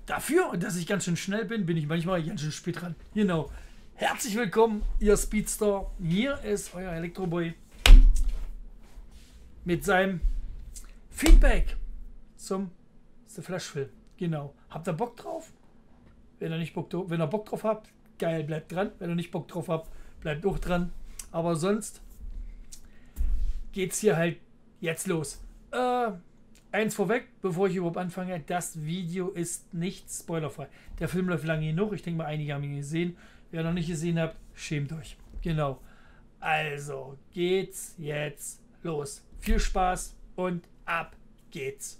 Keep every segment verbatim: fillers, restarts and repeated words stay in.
Dafür, dass ich ganz schön schnell bin, bin ich manchmal ganz schön spät dran. Genau. Herzlich willkommen, ihr Speedster. Hier ist euer Elektroboy mit seinem Feedback zum The Flash-Film. Genau. Habt ihr Bock drauf? Wenn ihr nicht Bock drauf, wenn ihr Bock drauf habt, geil, bleibt dran. Wenn ihr nicht Bock drauf habt, bleibt auch dran. Aber sonst geht's hier halt jetzt los. Äh, eins vorweg, bevor ich überhaupt anfange, das Video ist nicht spoilerfrei. Der Film läuft lange genug. Ich denke mal, einige haben ihn gesehen. Wer noch nicht gesehen habt, schämt euch. Genau. Also geht's jetzt los. Viel Spaß und ab geht's.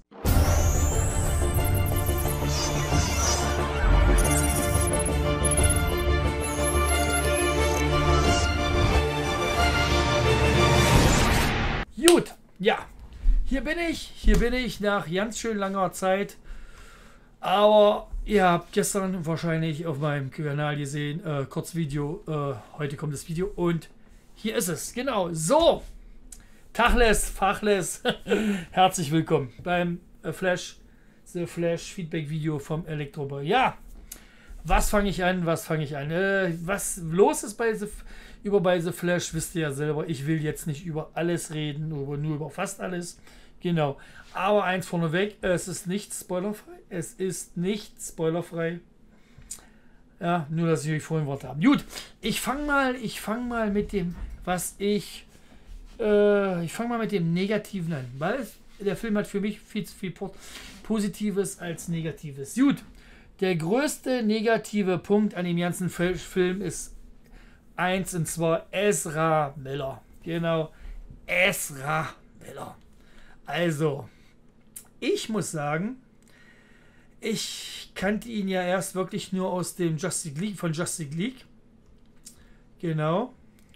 Gut, ja, hier bin ich, hier bin ich nach ganz schön langer Zeit, aber ihr habt gestern wahrscheinlich auf meinem Kanal gesehen, äh, Kurzvideo, äh, heute kommt das Video und hier ist es, genau, so, Tachles, Fachles, herzlich willkommen beim äh, Flash, The Flash Feedback Video vom Elektroboy. Ja, was fange ich an, was fange ich an, äh, was los ist bei The Über bei The Flash wisst ihr ja selber, ich will jetzt nicht über alles reden, nur, nur über fast alles. Genau. Aber eins vorneweg, es ist nicht spoilerfrei. Es ist nicht spoilerfrei. Ja, nur dass ich euch vorhin Wort habe. Gut, ich fange mal, ich fange mal mit dem, was ich, äh, ich fange mal mit dem Negativen an, weil der Film hat für mich viel zu viel Positives als Negatives. Gut, der größte negative Punkt an dem ganzen Film ist eins, und zwar Ezra Miller. Genau, Ezra Miller. Also, ich muss sagen, ich kannte ihn ja erst wirklich nur aus dem Justice League, von Justice League. Genau.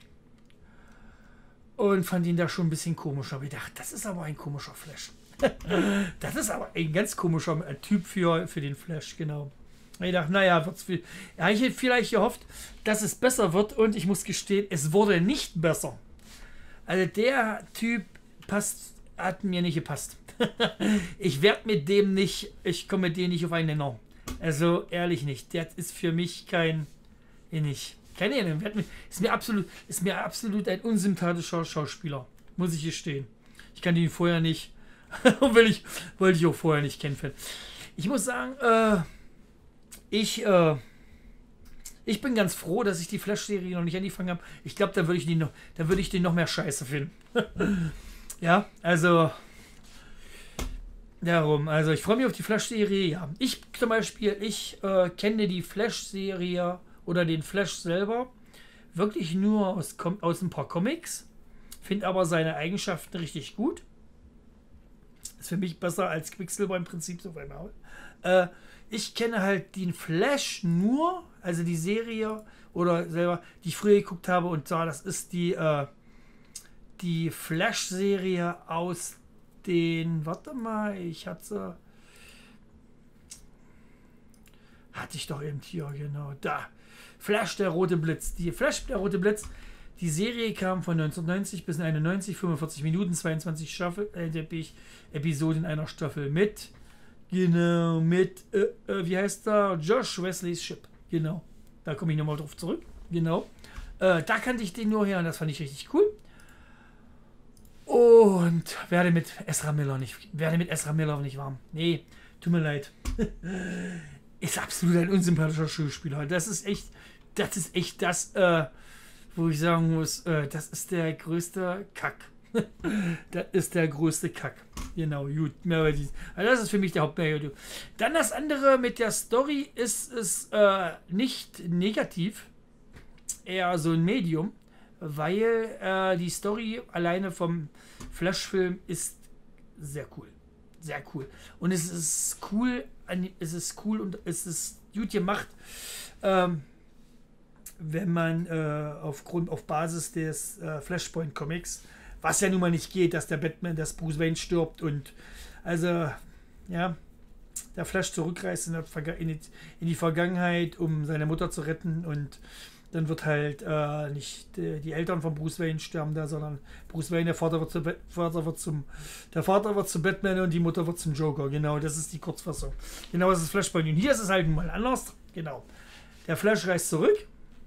Und fand ihn da schon ein bisschen komisch. Aber ich dachte, das ist aber ein komischer Flash. Das ist aber ein ganz komischer Typ für, für den Flash, genau. Ich dachte, naja, wird's viel. Ja, ich hätte vielleicht gehofft, dass es besser wird und ich muss gestehen, es wurde nicht besser. Also der Typ passt, hat mir nicht gepasst. Ich werde mit dem nicht, ich komme mit dem nicht auf einen Nenner. Also ehrlich nicht. Der ist für mich kein, nicht, keine Ahnung, ist mir absolut, ist mir absolut ein unsympathischer Schauspieler, muss ich gestehen. Ich kannte ihn vorher nicht, will ich, wollte ich auch vorher nicht kennen. Ich muss sagen, äh, Ich, äh, ich bin ganz froh, dass ich die Flash-Serie noch nicht angefangen habe. Ich glaube, da würde ich, noch, da würd ich den noch mehr Scheiße finden. Ja, also darum. Also ich freue mich auf die Flash-Serie. Ja, ich zum Beispiel, ich äh, kenne die Flash-Serie oder den Flash selber wirklich nur aus, aus ein paar Comics. Finde aber seine Eigenschaften richtig gut. Ist für mich besser als Quicksilver im Prinzip so einmal. Äh, Ich kenne halt den Flash nur, also die Serie oder selber, die ich früher geguckt habe und zwar, das ist die, äh, die Flash-Serie aus den, warte mal, ich hatte, hatte ich doch eben hier, genau, da, Flash, der rote Blitz, die Flash, der rote Blitz, die Serie kam von neunzehnhundertneunzig bis einundneunzig, fünfundvierzig Minuten, zweiundzwanzig Staffel, äh, Episoden einer Staffel mit Genau, mit, äh, äh, wie heißt der? Josh Wesley's Ship. Genau. Da komme ich nochmal drauf zurück. Genau. Äh, da kannte ich den nur her und das fand ich richtig cool. Und werde mit Ezra Miller nicht, werde mit Ezra Miller nicht warm. Nee, tut mir leid. Ist absolut ein unsympathischer Schauspieler. Das ist echt, das ist echt das, äh, wo ich sagen muss, äh, das ist der größte Kack. Das ist der größte Kack. Genau, gut. Also das ist für mich der Hauptmehrwert. Dann das andere mit der Story ist es äh, nicht negativ, eher so ein Medium, weil äh, die Story alleine vom Flash-Film ist sehr cool. Sehr cool. Und es ist cool, es ist cool und es ist gut gemacht, ähm, wenn man äh, aufgrund, auf Basis des äh, Flashpoint-Comics, was ja nun mal nicht geht, dass der Batman, dass Bruce Wayne stirbt und also, ja, der Flash zurückreist in, der, in, die, in die Vergangenheit, um seine Mutter zu retten und dann wird halt äh, nicht die, die Eltern von Bruce Wayne sterben da, sondern Bruce Wayne, der Vater wird, zu, Vater wird zum der Vater wird zu Batman und die Mutter wird zum Joker. Genau, das ist die Kurzfassung. Genau, das ist Flashpoint. Und hier ist es halt mal anders. Genau. Der Flash reist zurück,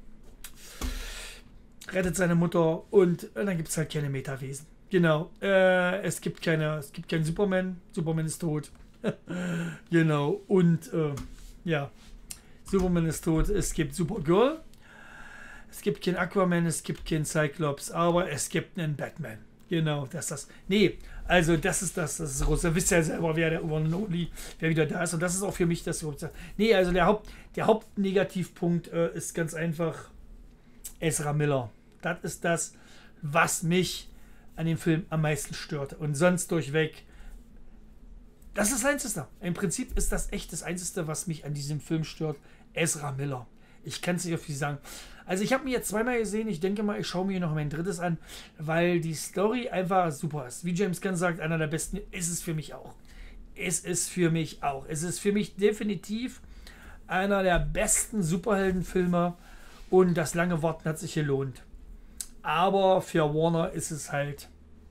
rettet seine Mutter und, und dann gibt es halt keine Metawesen. Genau. Äh, es gibt keine, es gibt keinen Superman. Superman ist tot. Genau. Und äh, ja, Superman ist tot. Es gibt Supergirl. Es gibt keinen Aquaman, es gibt keinen Cyclops, aber es gibt einen Batman. Genau, das ist das. Nee, also das ist das, das ist groß. Da wisst ihr ja selber, wer der One and Only, wer wieder da ist. Und das ist auch für mich das. Nee, also der Haupt, der Hauptnegativpunkt äh, ist ganz einfach Ezra Miller. Das ist das, was mich an dem Film am meisten stört. Und sonst durchweg. Das ist das Einzige. Im Prinzip ist das echt das Einzige, was mich an diesem Film stört. Ezra Miller. Ich kann es nicht auf die sagen. Also ich habe mir jetzt zweimal gesehen. Ich denke mal, ich schaue mir noch mein drittes an, weil die Story einfach super ist. Wie James Gunn sagt, einer der besten ist es für mich auch. Es ist für mich auch. Es ist für mich definitiv einer der besten Superheldenfilme und das lange Warten hat sich gelohnt. Aber für Warner ist es halt...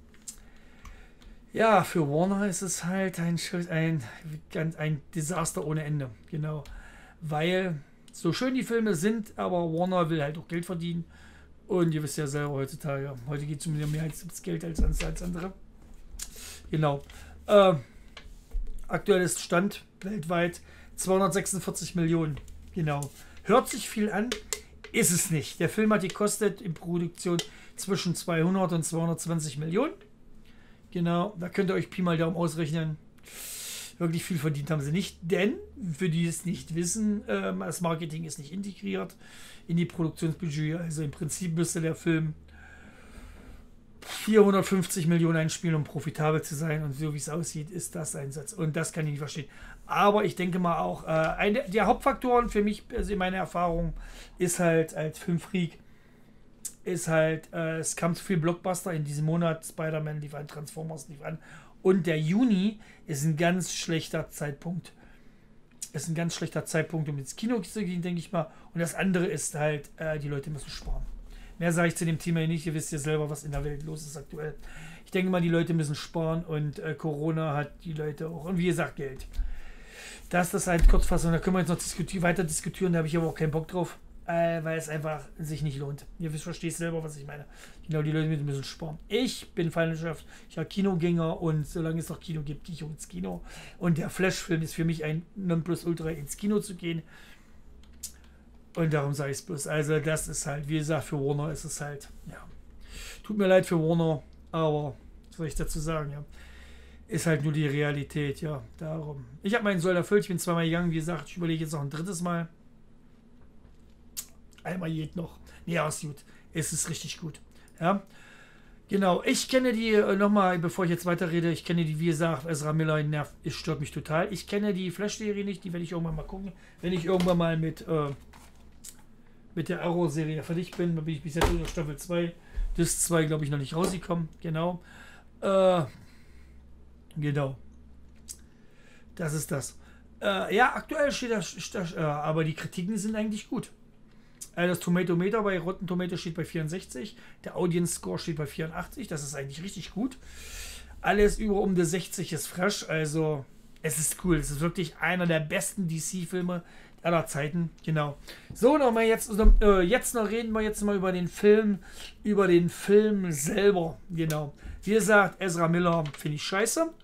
Ja, für Warner ist es halt ein, ein, ein, ein Desaster ohne Ende. Genau. Weil... So schön die Filme sind, aber Warner will halt auch Geld verdienen. Und ihr wisst ja selber heutzutage, heute geht es um mehr als ums Geld als, als andere. Genau. Äh, aktuelles Stand weltweit zweihundertsechsundvierzig Millionen. Genau. Hört sich viel an, ist es nicht. Der Film hat gekostet in Produktion zwischen zweihundert und zweihundertzwanzig Millionen. Genau, da könnt ihr euch Pi mal Daumen ausrechnen. Wirklich viel verdient haben sie nicht, denn, für die es nicht wissen, ähm, das Marketing ist nicht integriert in die Produktionsbudget. Also im Prinzip müsste der Film vierhundertfünfzig Millionen einspielen, um profitabel zu sein. Und so wie es aussieht, ist das ein Satz. Und das kann ich nicht verstehen. Aber ich denke mal auch, äh, eine der Hauptfaktoren für mich, also in meiner Erfahrung, ist halt als Filmfreak, ist halt, äh, es kam zu viel Blockbuster in diesem Monat. Spider-Man lief an, Transformers lief an. Und der Juni ist ein ganz schlechter Zeitpunkt. Ist ein ganz schlechter Zeitpunkt, um ins Kino zu gehen, denke ich mal. Und das andere ist halt, äh, die Leute müssen sparen. Mehr sage ich zu dem Thema nicht. Ihr wisst ja selber, was in der Welt los ist aktuell. Ich denke mal, die Leute müssen sparen und äh, Corona hat die Leute auch. Und wie gesagt, Geld. Das ist das halt Kurzfassung. Da können wir jetzt noch diskutieren, weiter diskutieren. Da habe ich aber auch keinen Bock drauf. Äh, weil es einfach sich nicht lohnt. Ihr versteht selber, was ich meine. Genau, die Leute müssen sparen. Ich bin Feindschaft, ich habe Kinogänger und solange es noch Kino gibt, gehe ich auch ins Kino. Und der Flash-Film ist für mich ein Nonplusultra, ins Kino zu gehen. Und darum sage ich es bloß. Also das ist halt, wie gesagt, für Warner ist es halt, ja. Tut mir leid für Warner, aber was soll ich dazu sagen, ja. Ist halt nur die Realität, ja. Darum. Ich habe meinen Soll erfüllt, ich bin zweimal gegangen, wie gesagt, ich überlege jetzt noch ein drittes Mal. Einmal geht noch. Ja, ist gut. Es ist richtig gut. Ja. Genau. Ich kenne die, äh, nochmal, bevor ich jetzt weiterrede, ich kenne die, wie gesagt, Ezra Miller nervt, es stört mich total. Ich kenne die Flash-Serie nicht, die werde ich irgendwann mal gucken. Wenn ich irgendwann mal mit, äh, mit der Arrow-Serie fertig bin, dann bin ich bis jetzt in Staffel zwei. Das zwei, glaube ich, noch nicht rausgekommen. Genau. Äh, genau. Das ist das. Äh, ja, aktuell steht das, das äh, aber die Kritiken sind eigentlich gut. Das Tomatometer bei Rotten Tomatoes steht bei vierundsechzig, der Audience Score steht bei vierundachtzig, das ist eigentlich richtig gut. Alles über um die sechzig ist fresh, also es ist cool. Es ist wirklich einer der besten D C-Filme aller Zeiten, genau. So, nochmal jetzt, äh, jetzt noch reden wir jetzt mal über den Film, über den Film selber, genau. Wie gesagt, Ezra Miller finde ich scheiße.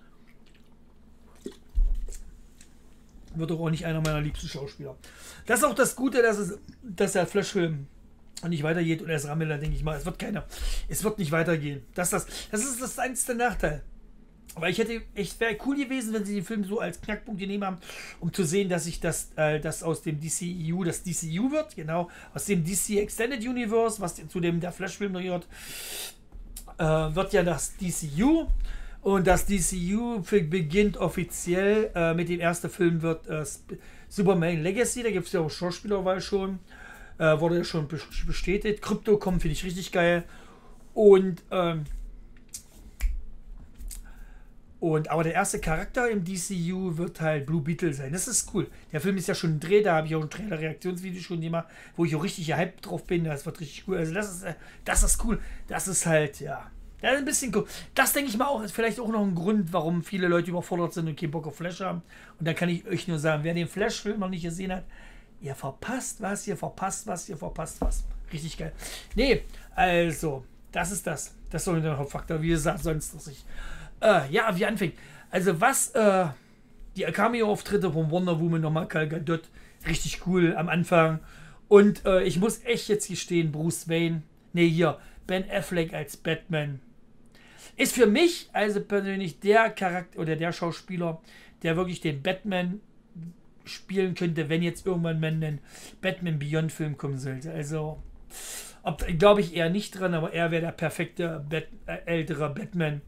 Wird doch auch nicht einer meiner liebsten Schauspieler. Das ist auch das Gute, dass, es, dass der Flash-Film nicht weitergeht. Und Ezra Miller, denke ich mal, es wird keiner. Es wird nicht weitergehen. Das, das, das ist das einzige Nachteil. Weil ich hätte, echt wäre cool gewesen, wenn sie den Film so als Knackpunkt genommen haben, um zu sehen, dass sich das, äh, das aus dem D C E U das D C U wird, genau, aus dem D C Extended Universe, was zu dem der Flash-Film gehört, äh, wird ja das D C U. Und das D C U beginnt offiziell äh, mit dem ersten Film wird äh, Superman Legacy, da gibt es ja auch Schauspielerwahl schon, äh, wurde ja schon bestätigt. Krypto kommt, finde ich richtig geil. Und ähm, Und, aber der erste Charakter im D C U wird halt Blue Beetle sein. Das ist cool. Der Film ist ja schon ein Dreh, da habe ich auch ein Trailer-Reaktionsvideo schon gemacht, wo ich auch richtig hyped drauf bin. Das wird richtig cool. Also das ist, das ist cool. Das ist halt, ja, das ist ein bisschen cool. Das denke ich mal auch, ist vielleicht auch noch ein Grund, warum viele Leute überfordert sind und keinen Bock auf Flash haben. Und da kann ich euch nur sagen, wer den Flash-Film noch nicht gesehen hat, ihr verpasst was, ihr verpasst was, ihr verpasst was. Richtig geil. Nee, also, das ist das. Das soll der Hauptfaktor, wie gesagt, sonst noch nicht. Äh, ja, wie anfängt. Also was, äh, die Cameo-Auftritte von Wonder Woman, nochmal Gal Gadot, richtig cool am Anfang. Und äh, ich muss echt jetzt gestehen, Bruce Wayne, nee, hier, Ben Affleck als Batman, ist für mich also persönlich der Charakter oder der Schauspieler, der wirklich den Batman spielen könnte, wenn jetzt irgendwann mal ein Batman Beyond Film kommen sollte. Also, glaube ich eher nicht dran, aber er wäre der perfekte Bat äh, ältere Batman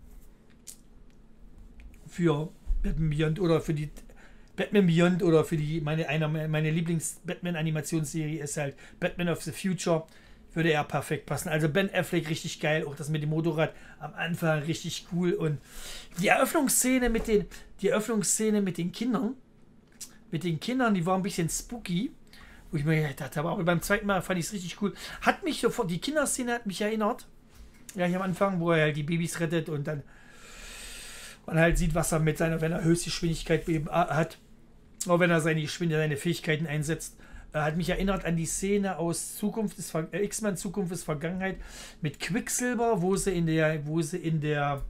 für Batman Beyond oder für die Batman Beyond oder für die meine einer meine Lieblings Batman Animationsserie ist halt Batman of the Future, würde er perfekt passen. Also Ben Affleck richtig geil, auch das mit dem Motorrad am Anfang richtig cool und die Eröffnungsszene mit den die Eröffnungsszene mit den Kindern mit den Kindern, die war ein bisschen spooky, wo ich mir gedacht habe, aber beim zweiten Mal fand ich es richtig cool. Hat mich sofort die Kinderszene hat mich erinnert. Ja, hier am Anfang, wo er halt die Babys rettet und dann man halt sieht, was er mit seiner, wenn er Höchstgeschwindigkeit hat, auch wenn er seine Geschwindigkeit, seine Fähigkeiten einsetzt, äh, hat mich erinnert an die Szene aus Zukunft ist äh, X-Men Zukunft ist Vergangenheit mit Quicksilver, wo sie in der, wo sie in der,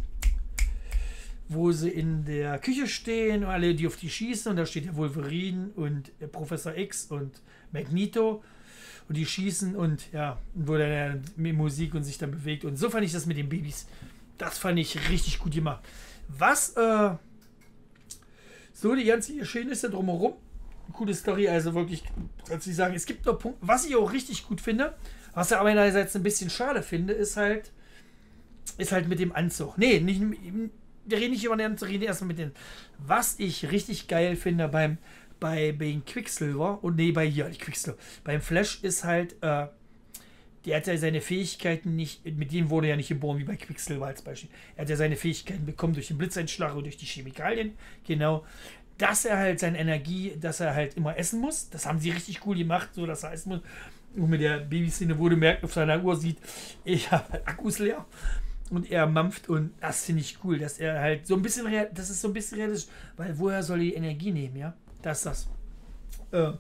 wo sie in der Küche stehen und alle, die auf die schießen und da steht der Wolverine und der Professor X und Magneto und die schießen und ja, wo dann mit Musik und sich dann bewegt und so fand ich das mit den Babys. Das fand ich richtig gut gemacht. Was, äh, so die ganzen Geschehnisse drumherum, coole Story, also wirklich, als ich sagen, es gibt noch Punkte, was ich auch richtig gut finde, was ich aber einerseits ein bisschen schade finde, ist halt, ist halt mit dem Anzug. Nee, nicht, wir reden nicht über den Anzug, wir reden erstmal mit dem, was ich richtig geil finde beim, bei, bei Quicksilver, und nee, bei hier, nicht Quicksilver, beim Flash ist halt, äh, der hat ja seine Fähigkeiten nicht, mit denen wurde er ja nicht geboren, wie bei Quicksilver als Beispiel. Er hat ja seine Fähigkeiten bekommen durch den Blitzeinschlag und durch die Chemikalien. Genau. Dass er halt seine Energie, dass er halt immer essen muss. Das haben sie richtig cool gemacht, so dass er essen muss. Und mit der Babyszene, wo du merkt, auf seiner Uhr sieht, ich habe Akkus leer. Und er mampft und das finde ich cool, dass er halt so ein bisschen, das ist so ein bisschen realistisch, weil woher soll die Energie nehmen, ja? Das ist das. Äh.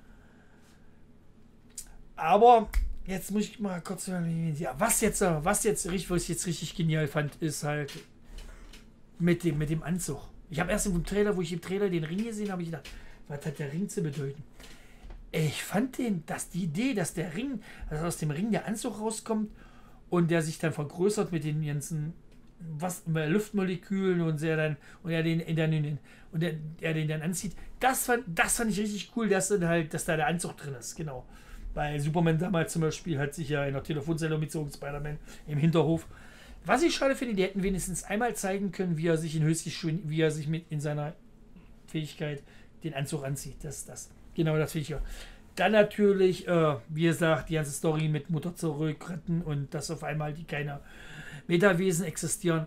Aber jetzt muss ich mal kurz sagen, ja, was jetzt, was jetzt richtig, was ich jetzt richtig genial fand, ist halt mit dem, mit dem Anzug. Ich habe erst im Trailer, wo ich im Trailer den Ring gesehen habe, ich gedacht, was hat der Ring zu bedeuten? Ich fand den, dass die Idee, dass der Ring, dass aus dem Ring der Anzug rauskommt und der sich dann vergrößert mit den ganzen was, Luftmolekülen und er dann und er den, den und er, er den dann anzieht, das fand, das fand ich richtig cool, dass dann halt, dass da der Anzug drin ist, genau. Weil Superman damals zum Beispiel hat sich ja in der Telefonzelle umgezogen, Spider-Man im Hinterhof. Was ich schade finde, die hätten wenigstens einmal zeigen können, wie er sich in Höchstgeschwindigkeit, wie er sich mit in seiner Fähigkeit den Anzug anzieht. Das, das. Genau, das finde ich ja. Dann natürlich, äh, wie gesagt, die ganze Story mit Mutter zurück retten und dass auf einmal die keine Metawesen existieren.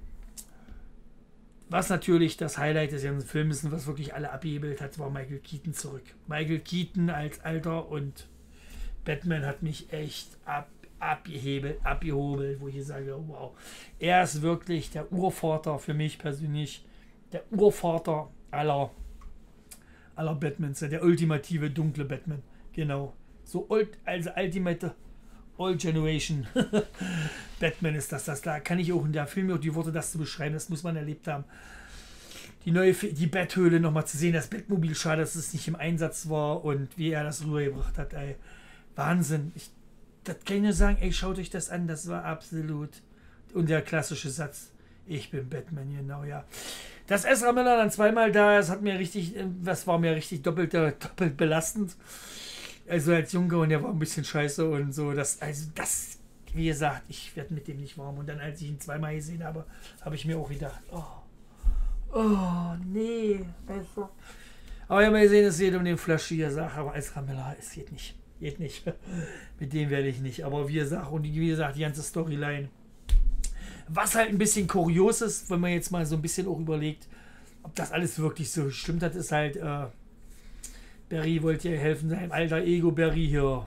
Was natürlich das Highlight des ganzen Films ist, was wirklich alle abgehebelt hat, war Michael Keaton zurück. Michael Keaton als Alter und Batman hat mich echt ab, abgehebelt, abgehobelt, wo ich sage, wow. Er ist wirklich der Urvater für mich persönlich, der Urvater aller, aller Batmans, der ultimative dunkle Batman. Genau. So old, also ultimate Old Generation Batman ist das, das. Da kann ich auch in der Film auch die Worte, das zu beschreiben, das muss man erlebt haben. Die neue, die Betthöhle nochmal zu sehen, das Bettmobil, schade, dass es nicht im Einsatz war und wie er das rübergebracht hat, ey. Wahnsinn. Ich, das kann ich nur sagen, ey, schaut euch das an, das war absolut. Und der klassische Satz, ich bin Batman, genau, ja. Dass Ezra Miller dann zweimal da ist, hat mir richtig, das war mir richtig doppelt, doppelt belastend. Also als Junge und der war ein bisschen scheiße und so. Das, also das, wie gesagt, ich werde mit dem nicht warm. Und dann, als ich ihn zweimal gesehen habe, habe ich mir auch gedacht, oh, oh, nee. Also. Aber ich habe mal gesehen, es geht um den Flash, wie gesagt, aber Ezra Miller, es geht nicht. Geht nicht. Mit dem werde ich nicht. Aber wie gesagt, und wie gesagt, die ganze Storyline Was halt ein bisschen kurios ist, wenn man jetzt mal so ein bisschen auch überlegt, ob das alles wirklich so stimmt hat, ist halt, äh, Barry wollte ja helfen, seinem alter Ego Barry hier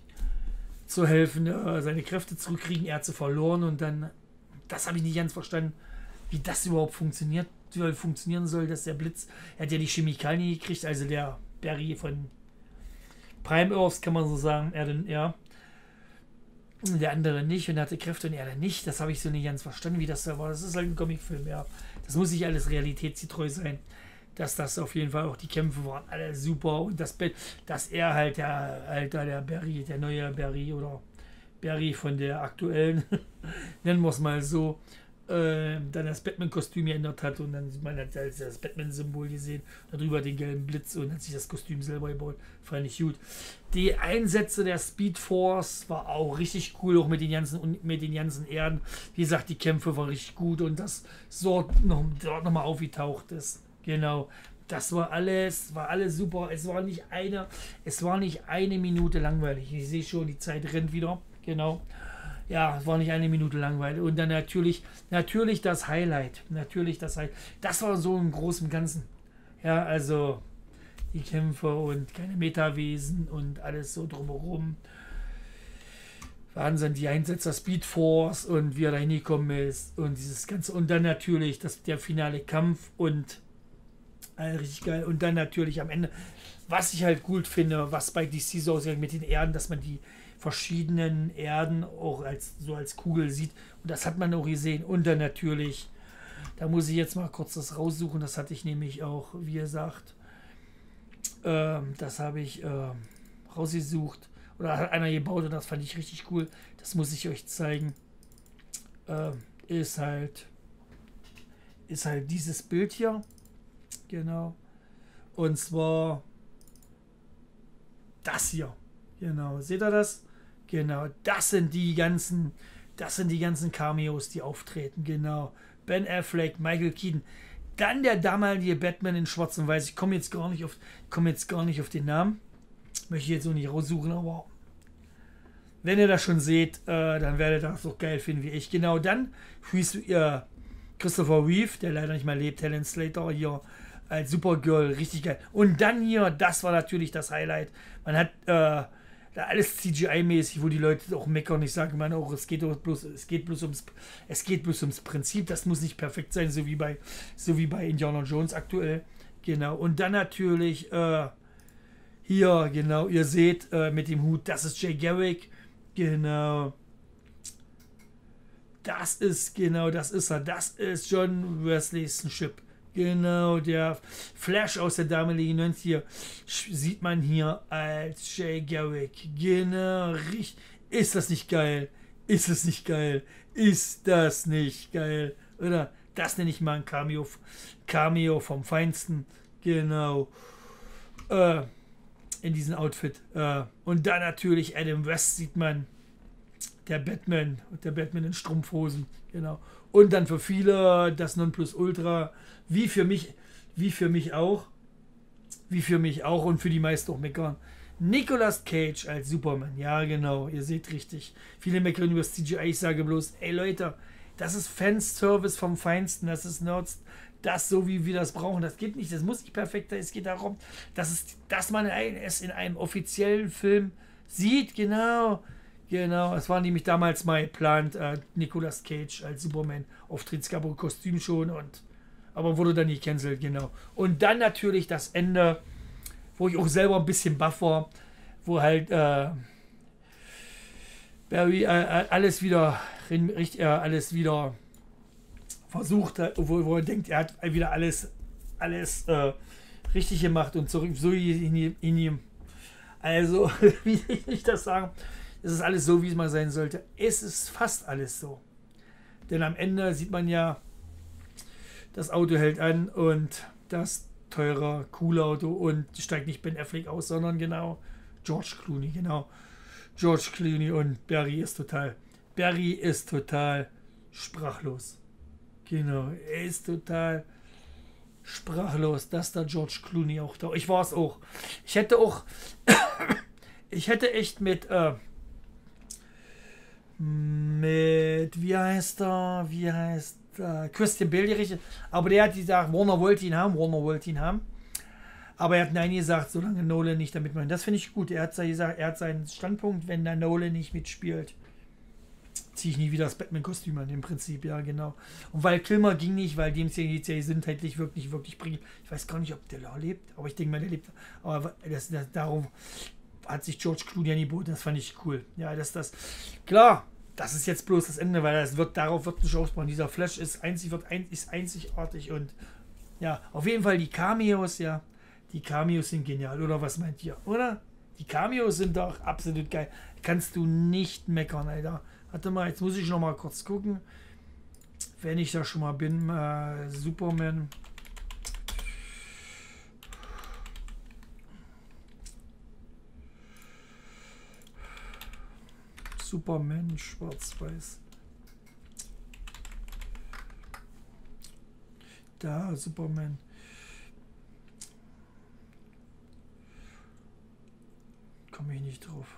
zu helfen, äh, seine Kräfte zurückkriegen. Er hat sie verloren und dann, das habe ich nicht ganz verstanden, wie das überhaupt funktioniert, wie funktionieren soll, dass der Blitz, er hat ja die Chemikalien gekriegt, also der Barry von Prime Earths, kann man so sagen, er denn, ja. Der andere nicht und er hatte Kräfte und er dann nicht. Das habe ich so nicht ganz verstanden, wie das da war. Das ist halt ein Comicfilm, ja. Das muss nicht alles realitätsgetreu sein. Dass das auf jeden Fall auch die Kämpfe waren alle super und das dass er halt der Alter, der Barry, der neue Barry oder Barry von der aktuellen, nennen wir es mal so, äh, dann das Batman-Kostüm geändert hat und dann sieht man halt das Batman-Symbol gesehen, darüber den gelben Blitz und hat sich das Kostüm selber gebaut. Fand ich gut. Die Einsätze der Speed Force war auch richtig cool, auch mit den ganzen, mit den ganzen Erden. Wie gesagt, die Kämpfe waren richtig gut und das dort noch, dort nochmal aufgetaucht ist. Genau. Das war alles, war alles super. Es war nicht eine, es war nicht eine Minute langweilig. Ich sehe schon, die Zeit rennt wieder. Genau. Ja, es war nicht eine Minute langweilig. Und dann natürlich, natürlich das Highlight. Natürlich das Highlight. Das war so im Großen und Ganzen. Ja, also die Kämpfe und keine Metawesen und alles so drumherum. Wahnsinn, die Einsätze Speed Force und wie er da hingekommen ist und dieses Ganze. Und dann natürlich das, der finale Kampf und äh, richtig geil. Und dann natürlich am Ende, was ich halt gut finde, was bei D C so aussieht mit den Erden, dass man die verschiedenen Erden auch als so als Kugel sieht. Und das hat man auch gesehen. Und dann natürlich, da muss ich jetzt mal kurz das raussuchen, das hatte ich nämlich auch, wie gesagt, ähm, das habe ich ähm, rausgesucht. Oder hat einer gebaut und das fand ich richtig cool. Das muss ich euch zeigen. Ähm, ist halt, ist halt dieses Bild hier. Genau. Und zwar das hier. Genau. Seht ihr das? Genau. Das sind die ganzen, das sind die ganzen Cameos, die auftreten. Genau. Ben Affleck, Michael Keaton. Dann der damalige Batman in Schwarz und Weiß. Ich komme jetzt gar nicht auf, komme jetzt gar nicht auf den Namen. Möchte ich jetzt so nicht raussuchen, aber wenn ihr das schon seht, äh, dann werdet ihr das so geil finden wie ich. Genau, dann hieß ihr Christopher Reeve, der leider nicht mehr lebt, Helen Slater hier als Supergirl, richtig geil. Und dann hier, das war natürlich das Highlight. Man hat äh, da alles C G I-mäßig, wo die Leute auch meckern. Ich sage immer auch, es geht bloß, es geht bloß ums, es geht bloß ums Prinzip. Das muss nicht perfekt sein, so wie bei, so wie bei Indiana Jones aktuell. Genau. Und dann natürlich äh, hier, genau, ihr seht äh, mit dem Hut, das ist Jay Garrick. Genau. Das ist, genau, das ist er. Das ist John Wesley Shipp. Genau, der Flash aus der damaligen neunziger sieht man hier als Jay Garrick. Genau, richtig. Ist das nicht geil? Ist es nicht geil? Ist das nicht geil? Oder? Das nenne ich mal ein Cameo, Cameo vom Feinsten. Genau. Äh, in diesem Outfit. Äh, und dann natürlich Adam West sieht man. Der Batman. Der Batman in Strumpfhosen. Genau. Und dann für viele das Nonplusultra. Wie für mich, wie für mich auch. Wie für mich auch und für die meisten auch meckern. Nicolas Cage als Superman. Ja, genau. Ihr seht richtig. Viele meckern über das C G I. Ich sage bloß, ey Leute, das ist Fanservice vom Feinsten. Das ist Nerds. Das so, wie wir das brauchen. Das geht nicht. Das muss nicht perfekt sein. Es geht darum, dass, es, dass man es in einem offiziellen Film sieht. Genau. Genau. Es war nämlich damals mal geplant, äh, Nicolas Cage als Superman. Auftritt, es gab auch ein Kostüm schon. Und, aber wurde dann nicht cancelt. Genau. Und dann natürlich das Ende, wo ich auch selber ein bisschen baff war. Wo halt äh, Barry äh, alles wieder richtig, äh, alles wieder versucht hat, wo, wo er denkt, er hat wieder alles, alles äh, richtig gemacht und zurück, so in, in ihm. Also, wie ich das sagen, es ist alles so, wie es mal sein sollte. Es ist fast alles so. Denn am Ende sieht man ja, das Auto hält an und das teure, coole Auto und steigt nicht Ben Affleck aus, sondern genau George Clooney, genau. George Clooney und Barry ist total, Barry ist total sprachlos. Genau, er ist total sprachlos, dass da George Clooney auch da. Ich war es auch. Ich hätte auch, ich hätte echt mit, äh, mit, wie heißt er, wie heißt äh, Christian Bale, die Richtige. Aber der hat gesagt, Warner wollte ihn haben, Warner wollte ihn haben. Aber er hat nein gesagt, solange Nolan nicht damit macht. Das finde ich gut. Er hat gesagt, er hat seinen Standpunkt, wenn der Nolan nicht mitspielt, ziehe ich nie wieder das Batman-Kostüm an, im Prinzip, ja, genau. Und weil Kilmer ging nicht, weil dem ja die gesundheitlich wirklich, wirklich bringt. Ich weiß gar nicht, ob der noch lebt, aber ich denke mal, der lebt. Aber das, das, darum hat sich George Clooney angeboten, das fand ich cool. Ja, dass das, klar, das ist jetzt bloß das Ende, weil das wird, darauf wird nicht ausbauen. Dieser Flash ist, einzig, wird ein, ist einzigartig und ja, auf jeden Fall die Cameos, ja, die Cameos sind genial, oder was meint ihr, oder? Die Cameos sind doch absolut geil. Kannst du nicht meckern, Alter. Warte mal, jetzt muss ich noch mal kurz gucken, wenn ich da schon mal bin. Äh, Superman. Superman, schwarz-weiß. Da, Superman. Komme ich nicht drauf.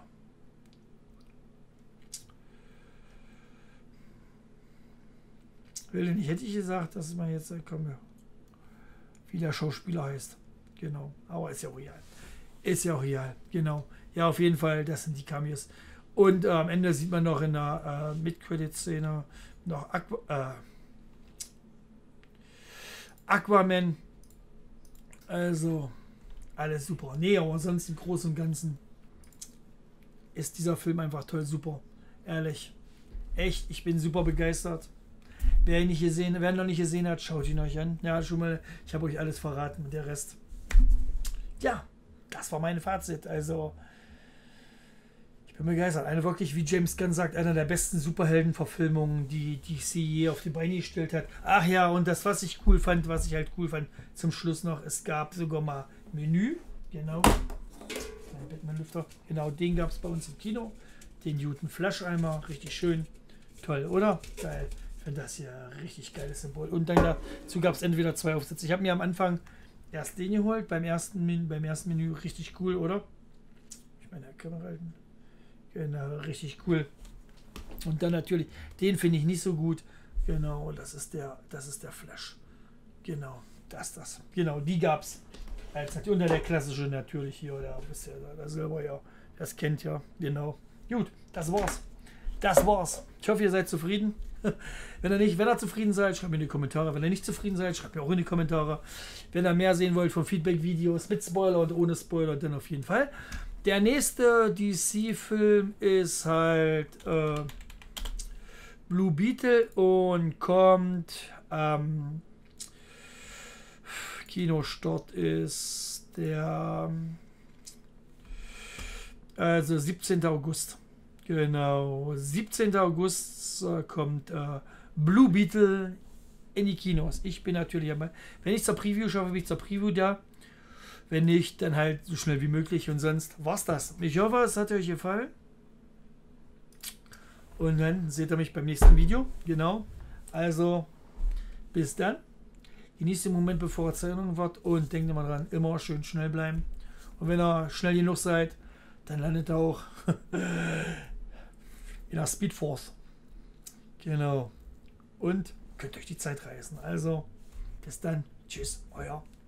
Will nicht, hätte ich gesagt, dass man jetzt komme, wie der Schauspieler heißt. Genau. Aber ist ja auch real. Ist ja auch real. Genau. Ja, auf jeden Fall, das sind die Cameos. Und äh, am Ende sieht man noch in der äh, Mid-Credit-Szene noch Aqu äh, Aquaman. Also, alles super. Nee, aber sonst im Großen und Ganzen ist dieser Film einfach toll, super. Ehrlich. Echt, ich bin super begeistert. Wer ihn nicht gesehen, wer ihn noch nicht gesehen hat, schaut ihn euch an. Ja, schon mal, ich habe euch alles verraten, der Rest. Ja, das war mein Fazit. Also, ich bin begeistert. Eine wirklich, wie James Gunn sagt, einer der besten Superheldenverfilmungen, die D C je auf die Beine gestellt hat. Ach ja, und das, was ich cool fand, was ich halt cool fand, zum Schluss noch, es gab sogar mal Menü. Genau. Mein Batman-Lüfter. Genau, den gab es bei uns im Kino. Den Newton Flascheimer. Richtig schön. Toll, oder? Geil. Ich finde das hier ein richtig geiles Symbol. Und dann dazu gab es entweder zwei Aufsätze. Ich habe mir am Anfang erst den geholt, beim ersten, Min beim ersten Menü. Richtig cool, oder? Ich meine, Kamera halten. Genau, richtig cool. Und dann natürlich, den finde ich nicht so gut. Genau, das ist der, das ist der Flash. Genau, das, das. Genau, die gab es. Als unter der klassische natürlich hier, oder wisst ihr, das selber ja, das kennt ja, genau. Gut, das war's. Das war's. Ich hoffe, ihr seid zufrieden. Wenn ihr nicht, wenn ihr zufrieden seid, schreibt mir in die Kommentare. Wenn ihr nicht zufrieden seid, schreibt mir auch in die Kommentare. Wenn ihr mehr sehen wollt von Feedback-Videos mit Spoiler und ohne Spoiler, dann auf jeden Fall. Der nächste D C-Film ist halt äh, Blue Beetle und kommt am ähm, Kinostart ist der also siebzehnten August. Genau, siebzehnten August äh, kommt äh, Blue Beetle in die Kinos. Ich bin natürlich dabei. Wenn ich zur Preview schaffe, bin ich zur Preview da. Wenn nicht, dann halt so schnell wie möglich. Und sonst war's das. Ich hoffe, es hat euch gefallen. Und dann seht ihr mich beim nächsten Video. Genau. Also, bis dann. Genießt den Moment, bevor er zur Erinnerung wird. Und denkt immer dran, immer schön schnell bleiben. Und wenn ihr schnell genug seid, dann landet ihr auch in der Speed Force. Genau. Und könnt euch die Zeit reisen. Also, bis dann. Tschüss, euer